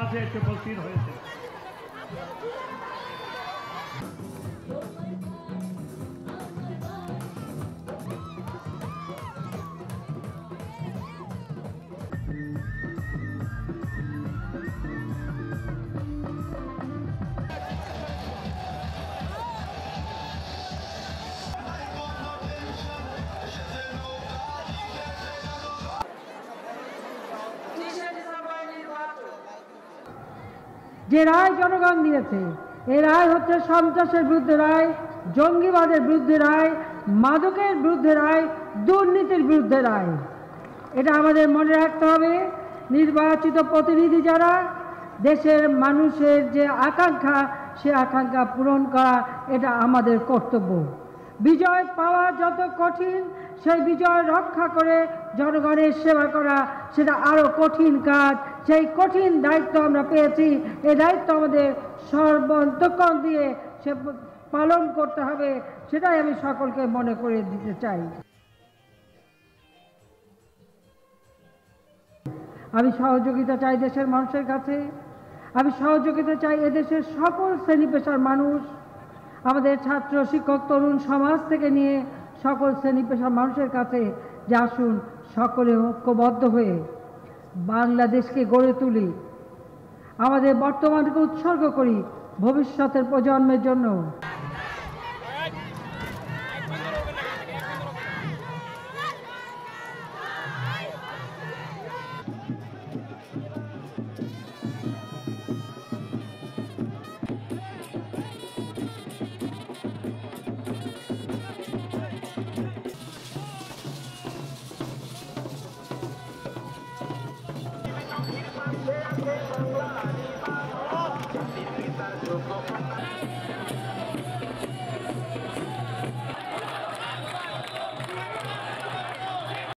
মাঝে এসে উপস্থিত হয়েছে। যে রায় জনগণ দিয়েছে এই রায় হচ্ছে সন্ত্রাসের বিরুদ্ধে রায়, জঙ্গিবাদের বিরুদ্ধে রায়, মাদকের বিরুদ্ধে রায়, দুর্নীতির বিরুদ্ধে রায়। এটা আমাদের মনে রাখতে হবে। নির্বাচিত প্রতিনিধি যারা, দেশের মানুষের যে আকাঙ্ক্ষা সে আকাঙ্ক্ষা পূরণ করা এটা আমাদের কর্তব্য। বিজয় পাওয়া যত কঠিন, সেই বিজয় রক্ষা করে জনগণের সেবা করা সেটা আরও কঠিন কাজ। সেই কঠিন দায়িত্ব আমরা পেয়েছি। এই দায়িত্ব আমাদের সর্বান্তঃকরণ দিয়ে সে পালন করতে হবে, সেটাই আমি সকলকে মনে করে দিতে চাই। আমি সহযোগিতা চাই দেশের মানুষের কাছে। আমি সহযোগিতা চাই এদেশের সকল শ্রেণী পেশার মানুষ, আমাদের ছাত্র, শিক্ষক, তরুণ সমাজ থেকে নিয়ে সকল শ্রেণী পেশার মানুষের কাছে যে আসুন সকলে ঐক্যবদ্ধ হয়ে বাংলাদেশকে গড়ে তুলি, আমাদের বর্তমানকে উৎসর্গ করি ভবিষ্যতের প্রজন্মের জন্য।